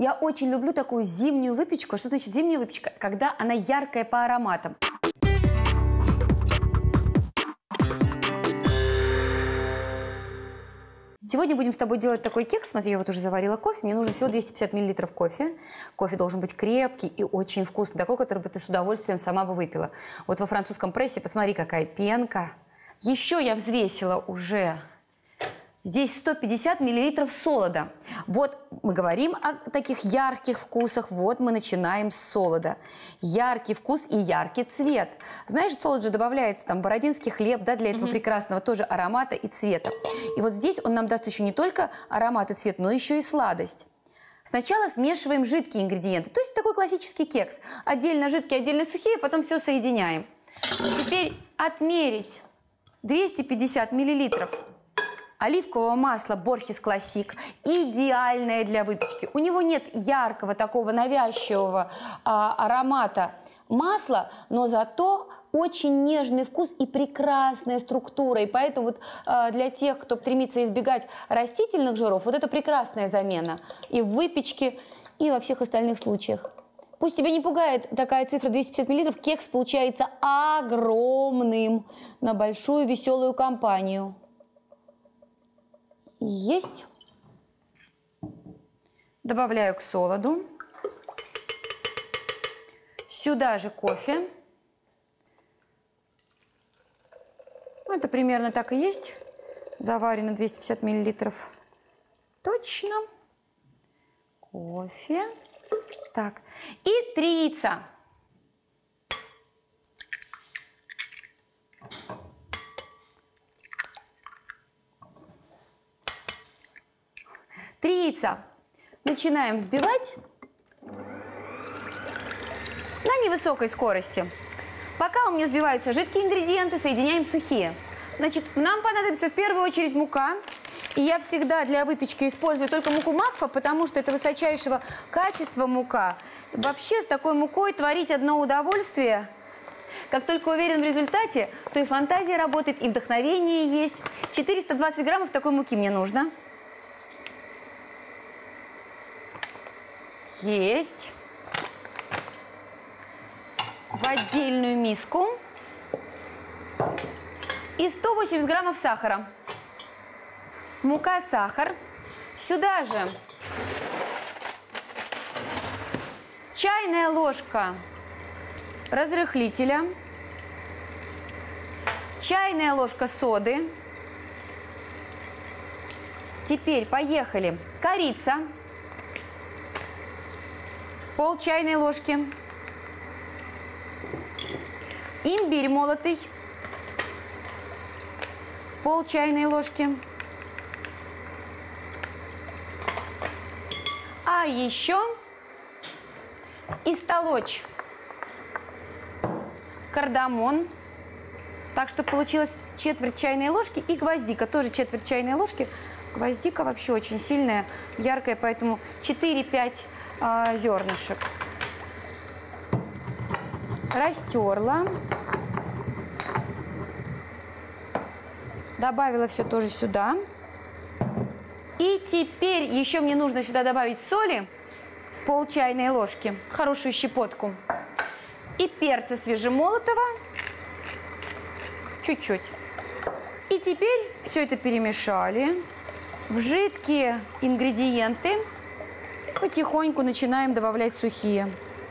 Я очень люблю такую зимнюю выпечку. Что значит зимняя выпечка? Когда она яркая по ароматам. Сегодня будем с тобой делать такой кекс. Смотри, я вот уже заварила кофе. Мне нужно всего 250 мл кофе. Кофе должен быть крепкий и очень вкусный. Такой, который бы ты с удовольствием сама бы выпила. Вот во французском прессе, посмотри, какая пенка. Еще я взвесила уже здесь 150 мл солода. Вот мы говорим о таких ярких вкусах. Вот мы начинаем с солода. Яркий вкус и яркий цвет. Знаешь, солод же добавляется там бородинский хлеб, да, для этого прекрасного тоже аромата и цвета. И вот здесь он нам даст еще не только аромат и цвет, но еще и сладость. Сначала смешиваем жидкие ингредиенты. То есть такой классический кекс. Отдельно жидкие, отдельно сухие, потом все соединяем. Теперь отмерить 250 мл. Оливкового масла Борхес Классик идеальное для выпечки. У него нет яркого такого навязчивого аромата масла, но зато очень нежный вкус и прекрасная структура. И поэтому вот для тех, кто стремится избегать растительных жиров, вот это прекрасная замена и в выпечке, и во всех остальных случаях. Пусть тебя не пугает такая цифра 250 мл, кекс получается огромным на большую веселую компанию. Есть. Добавляю к солоду. Сюда же кофе. Это примерно так и есть. Заварено 250 мл. Точно. Кофе. Так. И 3 яйца. Три яйца. Начинаем взбивать на невысокой скорости. Пока у меня взбиваются жидкие ингредиенты, соединяем сухие. Значит, нам понадобится в первую очередь мука. И я всегда для выпечки использую только муку Макфа, потому что это высочайшего качества мука. И вообще с такой мукой творить одно удовольствие. Как только уверен в результате, то и фантазия работает, и вдохновение есть. 420 граммов такой муки мне нужно. Есть. В отдельную миску. И 180 граммов сахара. Мука, сахар. Сюда же чайная ложка разрыхлителя. Чайная ложка соды. Теперь поехали. Корица. Пол чайной ложки. Имбирь молотый. Пол чайной ложки. А еще истолочь кардамон. Так, чтобы получилось четверть чайной ложки. И гвоздика, тоже четверть чайной ложки. Гвоздика вообще очень сильная, яркая, поэтому 4-5 зернышек. Растерла. Добавила все тоже сюда. И теперь еще мне нужно сюда добавить соли. Пол чайной ложки. Хорошую щепотку. И перца свежемолотого. Чуть-чуть. И теперь все это перемешали. В жидкие ингредиенты потихоньку начинаем добавлять сухие.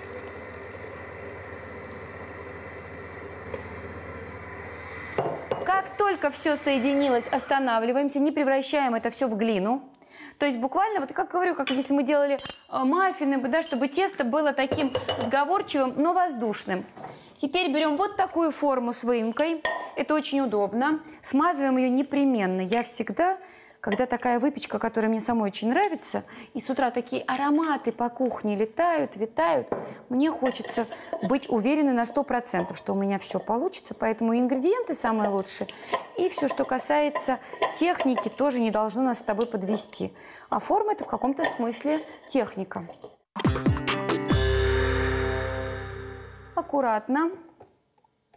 Как только все соединилось, останавливаемся, не превращаем это все в глину. То есть буквально, вот как говорю, как если мы делали маффины, да, чтобы тесто было таким сговорчивым, но воздушным. Теперь берем вот такую форму с выемкой. Это очень удобно. Смазываем ее непременно. Я всегда, когда такая выпечка, которая мне самой очень нравится, и с утра такие ароматы по кухне летают, витают, мне хочется быть уверенной на 100%, что у меня все получится. Поэтому ингредиенты самые лучшие. И все, что касается техники, тоже не должно нас с тобой подвести. А форма – это в каком-то смысле техника. Аккуратно.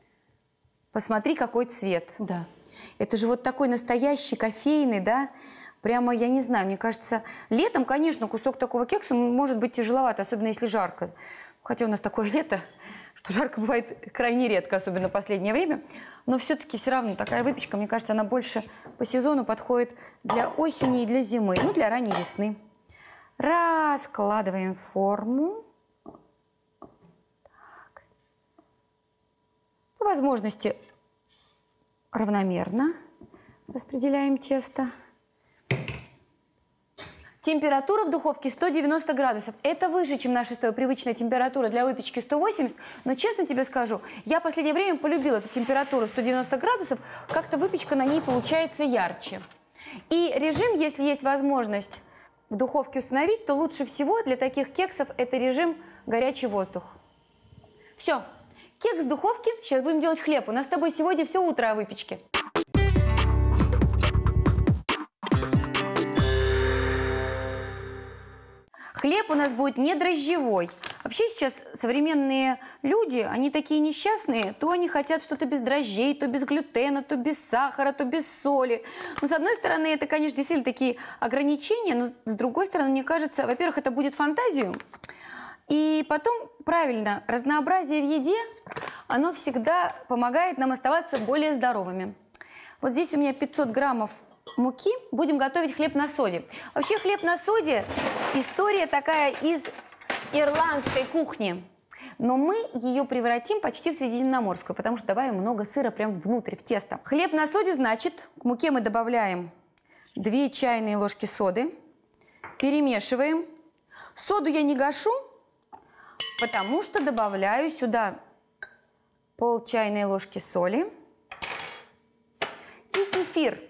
Посмотри, какой цвет. Да. Это же вот такой настоящий кофейный, да? Прямо, я не знаю, мне кажется, летом, конечно, кусок такого кекса может быть тяжеловат, особенно если жарко. Хотя у нас такое лето, что жарко бывает крайне редко, особенно в последнее время. Но все-таки все равно такая выпечка, мне кажется, она больше по сезону подходит для осени и для зимы, ну, для ранней весны. Раскладываем форму. Так. По возможности равномерно распределяем тесто. Температура в духовке 190 градусов. Это выше, чем наша привычная температура для выпечки 180. Но честно тебе скажу, я в последнее время полюбила эту температуру 190 градусов. Как-то выпечка на ней получается ярче. И режим, если есть возможность в духовке установить, то лучше всего для таких кексов это режим горячий воздух. Все. Кекс в духовке. Сейчас будем делать хлеб. У нас с тобой сегодня все утро о выпечке. Хлеб у нас будет не дрожжевой. Вообще сейчас современные люди, они такие несчастные, то они хотят что-то без дрожжей, то без глютена, то без сахара, то без соли. Но с одной стороны, это, конечно, действительно такие ограничения, но с другой стороны, мне кажется, во-первых, это будет фантазию. И потом, правильно, разнообразие в еде, оно всегда помогает нам оставаться более здоровыми. Вот здесь у меня 500 граммов муки. Будем готовить хлеб на соде. Вообще хлеб на соде история такая из ирландской кухни. Но мы ее превратим почти в средиземноморскую, потому что добавим много сыра прямо внутрь, в тесто. Хлеб на соде, значит, к муке мы добавляем 2 чайные ложки соды. Перемешиваем. Соду я не гашу, потому что добавляю сюда пол чайной ложки соли и кефир.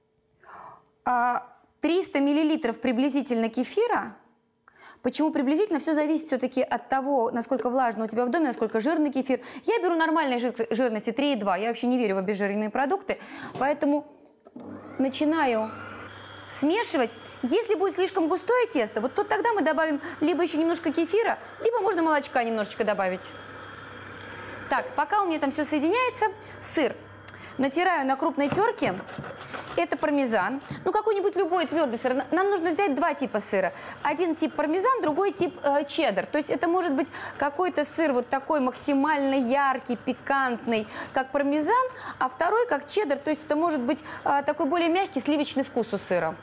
300 миллилитров приблизительно кефира. Почему приблизительно? Все зависит все-таки от того, насколько влажно у тебя в доме, насколько жирный кефир. Я беру нормальной жирности 3,2. Я вообще не верю в обезжиренные продукты. Поэтому начинаю смешивать. Если будет слишком густое тесто, вот то тогда мы добавим либо еще немножко кефира, либо можно молочка немножечко добавить. Так, пока у меня там все соединяется, сыр. Натираю на крупной терке. Это пармезан. Ну, какой-нибудь любой твердый сыр. Нам нужно взять 2 типа сыра. Один тип пармезан, другой тип чеддер. То есть это может быть какой-то сыр вот такой максимально яркий, пикантный, как пармезан, а второй как чеддер. То есть это может быть такой более мягкий, сливочный вкус у сыра.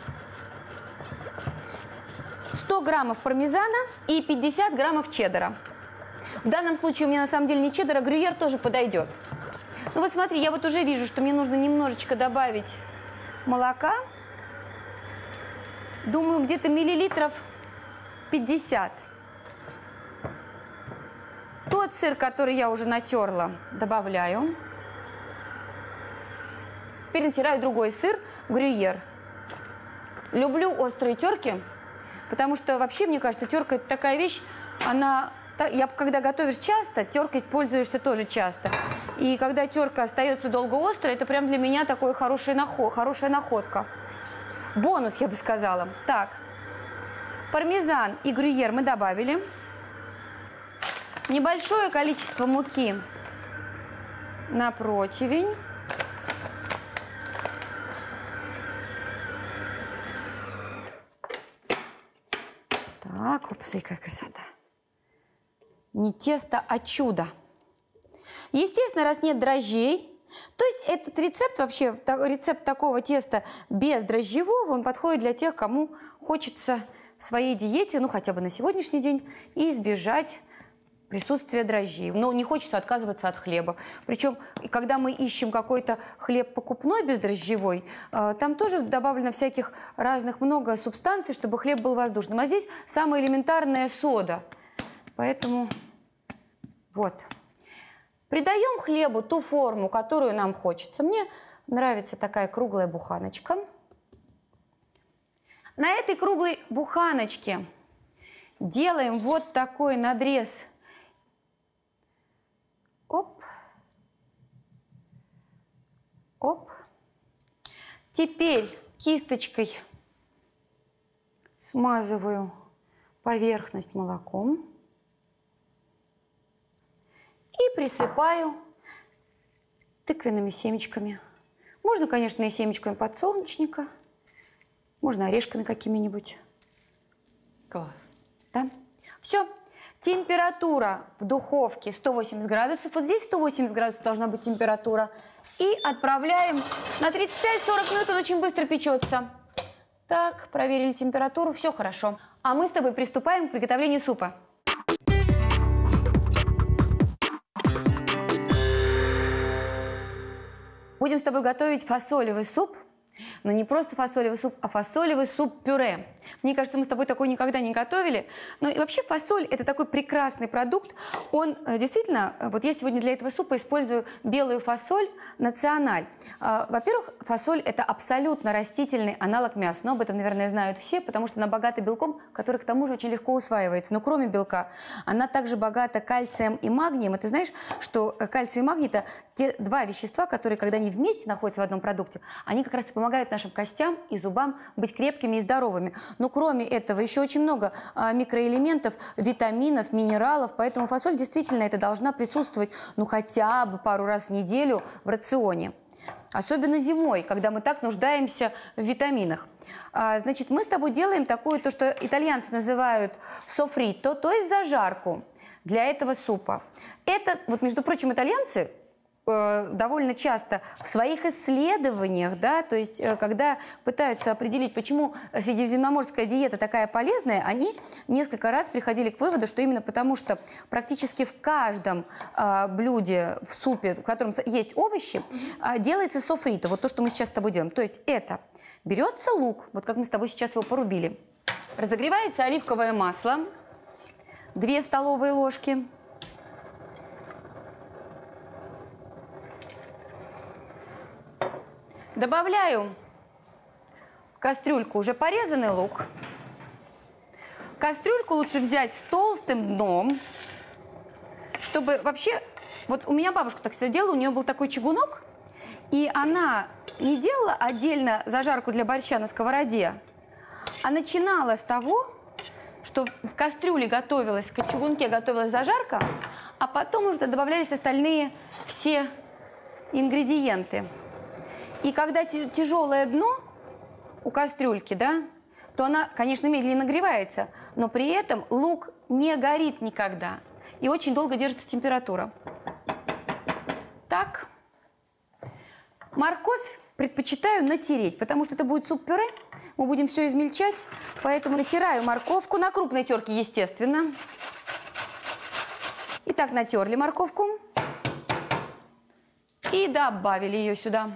100 граммов пармезана и 50 граммов чеддера. В данном случае у меня на самом деле не чеддер, а грюйер тоже подойдет. Ну вот смотри, я вот уже вижу, что мне нужно немножечко добавить молока. Думаю, где-то миллилитров 50. Тот сыр, который я уже натерла, добавляю. Теперь натираю другой сыр, грюйер. Люблю острые терки, потому что вообще, мне кажется, терка – это такая вещь, она... Когда готовишь часто, теркой пользуешься тоже часто. И когда терка остается долго острой, это прям для меня такой хорошая находка. Бонус, я бы сказала. Так, пармезан и грюйер мы добавили. Небольшое количество муки на противень. Так, упсы, какая красота. Не тесто, а чудо. Естественно, раз нет дрожжей, то есть этот рецепт, вообще рецепт такого теста без дрожжевого, он подходит для тех, кому хочется в своей диете, ну хотя бы на сегодняшний день, избежать присутствия дрожжей. Но не хочется отказываться от хлеба. Причем, когда мы ищем какой-то хлеб покупной бездрожжевой, там тоже добавлено всяких разных много субстанций, чтобы хлеб был воздушным. А здесь самая элементарная сода. Поэтому вот. Придаем хлебу ту форму, которую нам хочется. Мне нравится такая круглая буханочка. На этой круглой буханочке делаем вот такой надрез. Оп. Оп. Теперь кисточкой смазываю поверхность молоком. И присыпаю тыквенными семечками. Можно, конечно, и семечками подсолнечника. Можно орешками какими-нибудь. Класс. Да? Все. Температура в духовке 180 градусов. Вот здесь 180 градусов должна быть температура. И отправляем на 35-40 минут. Он очень быстро печется. Так, проверили температуру. Все хорошо. А мы с тобой приступаем к приготовлению супа. Будем с тобой готовить фасолевый суп. Но не просто фасолевый суп, а фасолевый суп-пюре. Мне кажется, мы с тобой такой никогда не готовили. Но и вообще фасоль – это такой прекрасный продукт. Он действительно, вот я сегодня для этого супа использую белую фасоль националь. Во-первых, фасоль – это абсолютно растительный аналог мяса. Но об этом, наверное, знают все, потому что она богата белком, который к тому же очень легко усваивается. Но кроме белка, она также богата кальцием и магнием. И ты знаешь, что кальций и магний – это те два вещества, которые, когда они вместе находятся в одном продукте, они как раз и помогают нашим костям и зубам быть крепкими и здоровыми. Но кроме этого еще очень много микроэлементов, витаминов, минералов, поэтому фасоль действительно это должна присутствовать ну хотя бы пару раз в неделю в рационе. Особенно зимой, когда мы так нуждаемся в витаминах. Значит, мы с тобой делаем такую, то, что итальянцы называют софрито, то есть зажарку для этого супа. Это, вот между прочим, итальянцы довольно часто в своих исследованиях, да, то есть когда пытаются определить, почему средиземноморская диета такая полезная, они несколько раз приходили к выводу, что именно потому, что практически в каждом блюде, в супе, в котором есть овощи, делается софрито, вот то, что мы сейчас с тобой делаем. То есть это берется лук, вот как мы с тобой сейчас его порубили, разогревается оливковое масло, 2 столовые ложки, добавляю в кастрюльку уже порезанный лук. Кастрюльку лучше взять с толстым дном, чтобы вообще... Вот у меня бабушка так всегда делала, у нее был такой чугунок, и она не делала отдельно зажарку для борща на сковороде, а начинала с того, что в кастрюле готовилась, в чугунке готовилась зажарка, а потом уже добавлялись остальные все ингредиенты. И когда тяжелое дно у кастрюльки, да, то она, конечно, медленно нагревается, но при этом лук не горит никогда. И очень долго держится температура. Так. Морковь предпочитаю натереть, потому что это будет суп-пюре. Мы будем все измельчать, поэтому натираю морковку на крупной терке, естественно. Итак, натерли морковку и добавили ее сюда.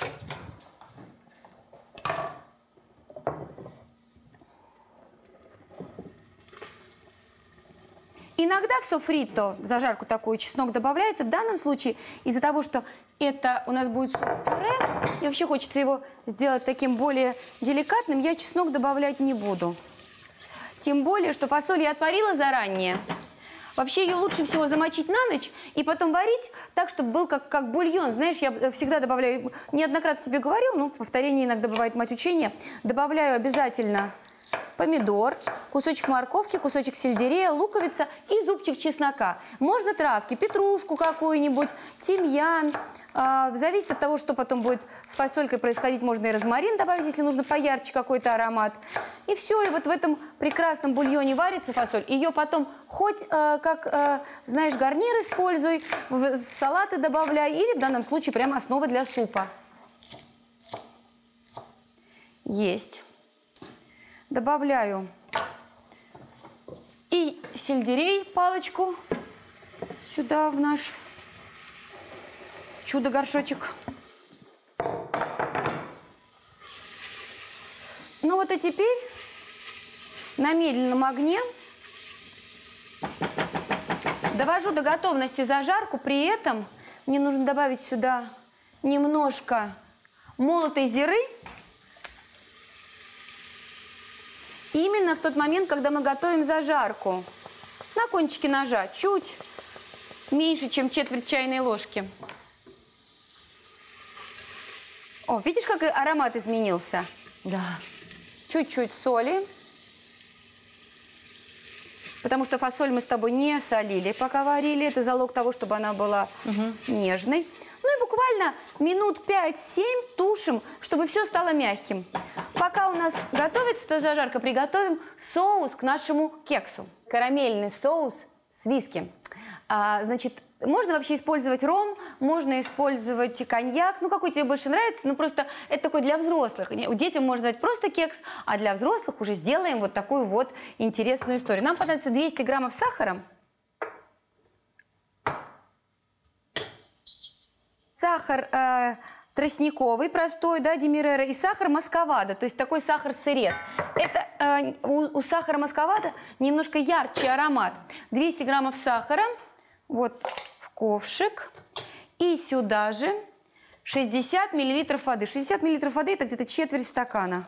Иногда в софрито, в зажарку такую, чеснок добавляется. В данном случае из-за того, что это у нас будет суп-пюре, и вообще хочется его сделать таким более деликатным, я чеснок добавлять не буду. Тем более, что фасоль я отварила заранее. Вообще ее лучше всего замочить на ночь и потом варить так, чтобы был как бульон. Знаешь, я всегда добавляю, неоднократно тебе говорил, но повторение иногда бывает мать учения, добавляю обязательно помидор, кусочек морковки, кусочек сельдерея, луковица и зубчик чеснока. Можно травки, петрушку какую-нибудь, тимьян. Зависит от того, что потом будет с фасолькой происходить. Можно и розмарин добавить, если нужно поярче какой-то аромат. И все, и вот в этом прекрасном бульоне варится фасоль. Ее потом хоть знаешь, гарнир используй, в салаты добавляй, или в данном случае прямо основа для супа. Есть. Добавляю и сельдерей, палочку, сюда в наш чудо-горшочек. Ну вот и теперь на медленном огне довожу до готовности зажарку. При этом мне нужно добавить сюда немножко молотой зиры. Именно в тот момент, когда мы готовим зажарку. На кончике ножа чуть меньше, чем четверть чайной ложки. О, видишь, как аромат изменился? Да. Чуть-чуть соли. Потому что фасоль мы с тобой не солили, пока варили. Это залог того, чтобы она была нежной. Ну и буквально минут 5-7 тушим, чтобы все стало мягким. Пока у нас готовится эта зажарка, приготовим соус к нашему кексу. Карамельный соус с виски. Значит, можно вообще использовать ром, можно использовать коньяк, ну какой тебе больше нравится, ну просто это такой для взрослых. Детям можно дать просто кекс, а для взрослых уже сделаем вот такую вот интересную историю. Нам понадобится 200 граммов сахара. Сахар тростниковый, простой, да, демерера, и сахар маскавада, то есть такой сахар-сырец. Это у сахара маскавада немножко ярче аромат. 200 граммов сахара, вот в ковшик, и сюда же 60 миллилитров воды. 60 миллилитров воды – это где-то четверть стакана.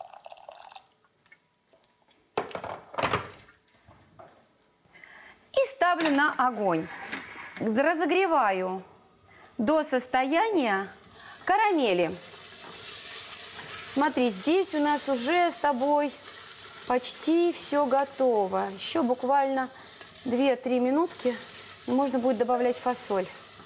И ставлю на огонь. Разогреваю до состояния карамели. Смотри, здесь у нас уже с тобой почти все готово. Еще буквально 2-3 минутки, и можно будет добавлять фасоль.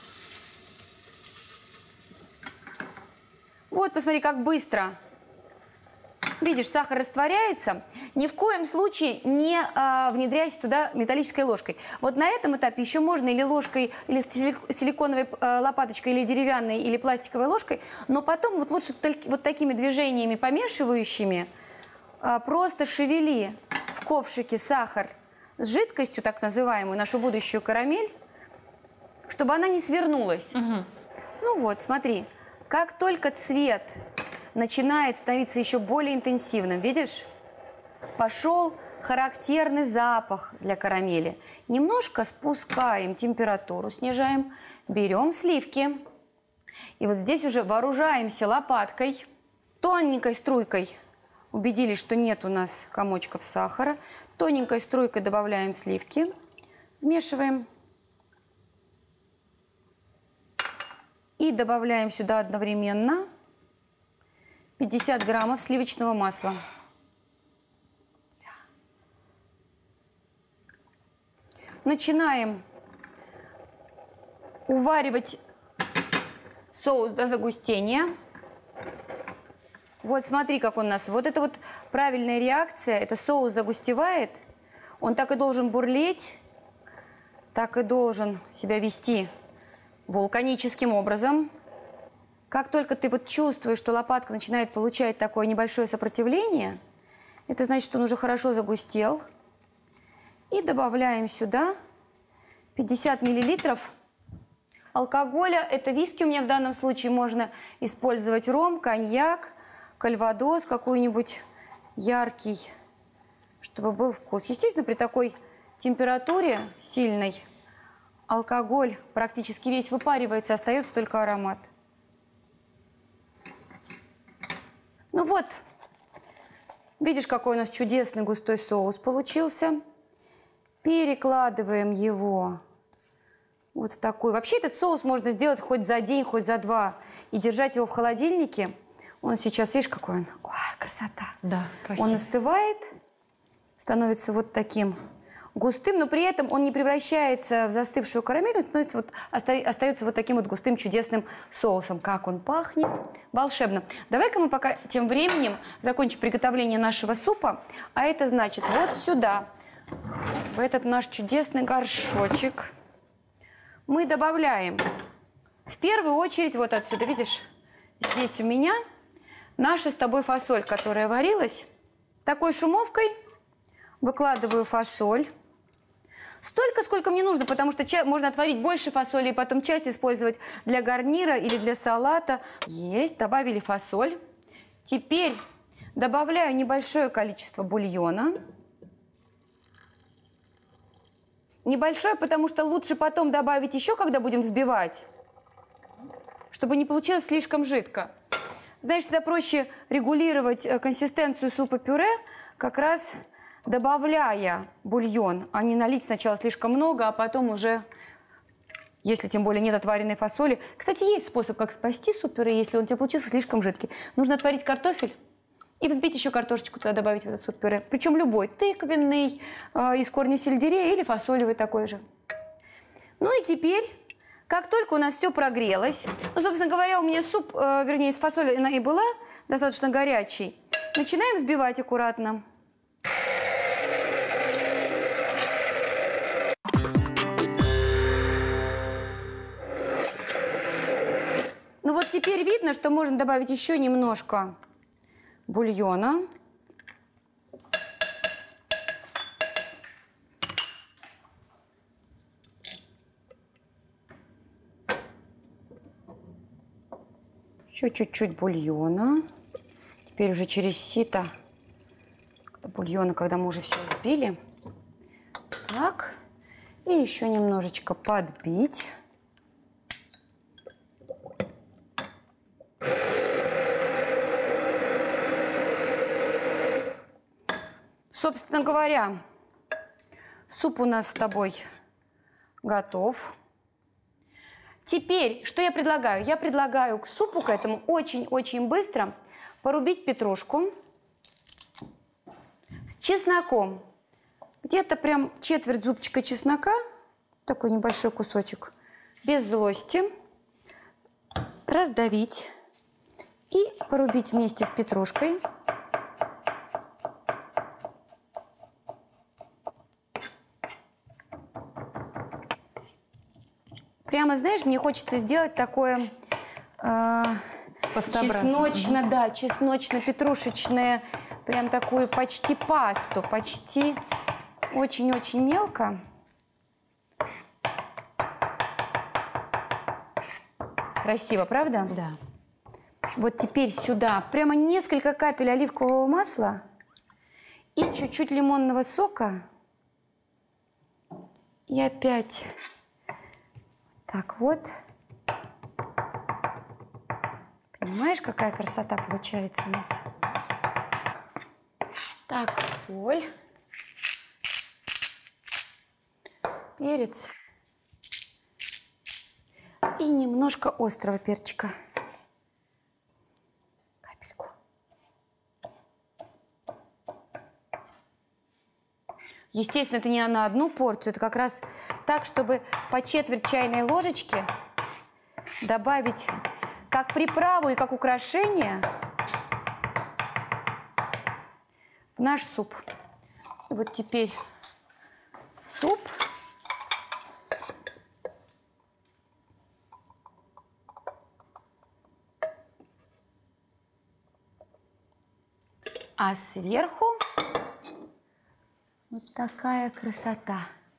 Вот, посмотри, как быстро. Видишь, сахар растворяется. Ни в коем случае не внедряйся туда металлической ложкой. Вот на этом этапе еще можно или ложкой, или силиконовой лопаточкой, или деревянной, или пластиковой ложкой. Но потом вот лучше вот такими движениями помешивающими просто шевели в ковшике сахар с жидкостью, так называемую, нашу будущую карамель, чтобы она не свернулась. Ну вот, смотри, как только цвет начинает становиться еще более интенсивным. Видишь? Пошел характерный запах для карамели. Немножко спускаем температуру, снижаем, берем сливки. И вот здесь уже вооружаемся лопаткой. Тоненькой струйкой убедились, что нет у нас комочков сахара. Тоненькой струйкой добавляем сливки. Вмешиваем. И добавляем сюда одновременно 50 граммов сливочного масла. Начинаем уваривать соус до загустения. Вот смотри, как он у нас. Вот это вот правильная реакция. Это соус загустевает. Он так и должен бурлеть, так и должен себя вести вулканическим образом. Как только ты вот чувствуешь, что лопатка начинает получать такое небольшое сопротивление, это значит, что он уже хорошо загустел. И добавляем сюда 50 миллилитров алкоголя. Это виски у меня в данном случае. Можно использовать ром, коньяк, кальвадос, какой-нибудь яркий, чтобы был вкус. Естественно, при такой температуре сильной алкоголь практически весь выпаривается, остается только аромат. Ну вот, видишь, какой у нас чудесный густой соус получился. Перекладываем его вот в такой. Вообще этот соус можно сделать хоть за день, хоть за два. И держать его в холодильнике. Он сейчас, видишь, какой он? О, красота. Да, красиво. Он остывает, становится вот таким густым, но при этом он не превращается в застывшую карамель, он становится вот, остается вот таким вот густым чудесным соусом. Как он пахнет! Волшебно. Давай-ка мы пока тем временем закончим приготовление нашего супа. А это значит вот сюда, в этот наш чудесный горшочек, мы добавляем в первую очередь вот отсюда, видишь, здесь у меня наша с тобой фасоль, которая варилась. Такой шумовкой выкладываю фасоль. Столько, сколько мне нужно, потому что можно отварить больше фасоли и потом часть использовать для гарнира или для салата. Есть, добавили фасоль. Теперь добавляю небольшое количество бульона. Небольшое, потому что лучше потом добавить еще, когда будем взбивать, чтобы не получилось слишком жидко. Знаешь, всегда проще регулировать консистенцию супа-пюре, как раз добавляя бульон, а не налить сначала слишком много, а потом уже, если тем более нет отваренной фасоли. Кстати, есть способ, как спасти суп-пюре, если он тебе получился слишком жидкий. Нужно отварить картофель И взбить еще картошечку туда добавить в этот суп-пюре. Причем любой, тыквенный, из корня сельдерея или фасолевый такой же. Ну и теперь, как только у нас все прогрелось, ну, собственно говоря, у меня суп, вернее, с фасолью она и была достаточно горячий, начинаем взбивать аккуратно. Ну вот теперь видно, что можно добавить еще немножко бульона. Еще чуть-чуть бульона. Теперь уже через сито бульона, когда мы уже все взбили. Так. И еще немножечко подбить. Собственно говоря, суп у нас с тобой готов. Теперь, что я предлагаю? Я предлагаю к супу к этому очень-очень быстро порубить петрушку с чесноком. Где-то прям четверть зубчика чеснока, такой небольшой кусочек, без злости, раздавить и порубить вместе с петрушкой. Прямо, знаешь, мне хочется сделать такое чесночно, да, чесночно-петрушечное, прям такую почти пасту, почти очень-очень мелко. Красиво, правда? Да. Вот теперь сюда прямо несколько капель оливкового масла и чуть-чуть лимонного сока. И опять... Так вот. Понимаешь, какая красота получается у нас? Так, соль. Перец. И немножко острого перчика. Капельку. Естественно, это не на одну порцию, это как раз так, чтобы по четверть чайной ложечки добавить как приправу и как украшение в наш суп. И вот теперь суп. А сверху вот такая красота.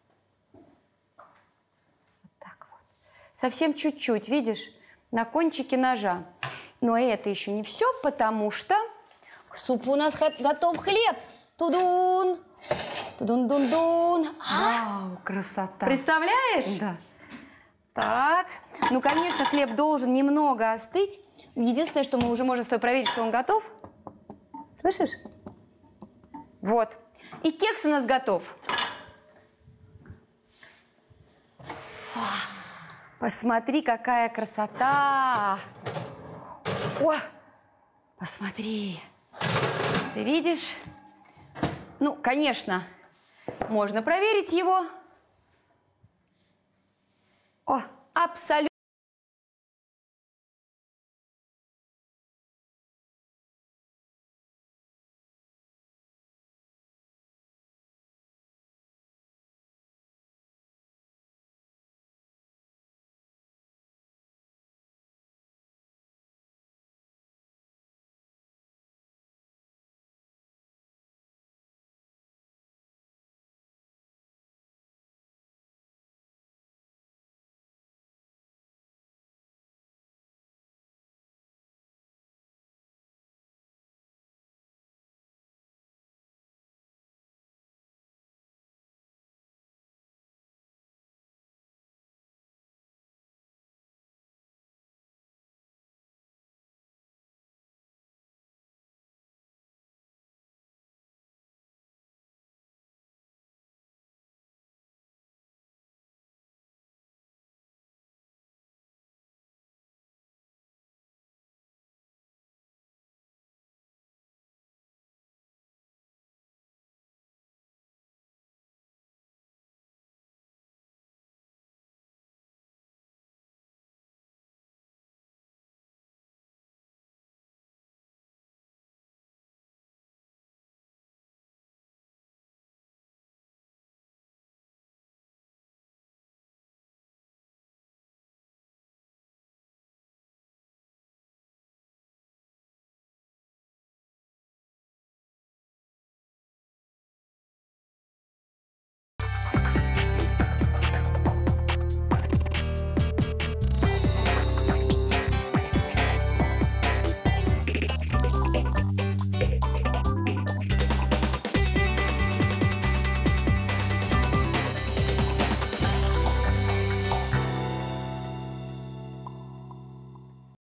Вот так вот. Совсем чуть-чуть, видишь, на кончике ножа. Но это еще не все, потому что к супу у нас готов хлеб. Тудун! Тудун-дун-дун! Вау, красота! Представляешь? Да. Так, ну, конечно, хлеб должен немного остыть. Единственное, что мы уже можем с тобой проверить, что он готов. Слышишь? Вот. И кекс у нас готов. О, посмотри, какая красота! О, посмотри. Ты видишь? Ну, конечно, можно проверить его. О, абсолютно.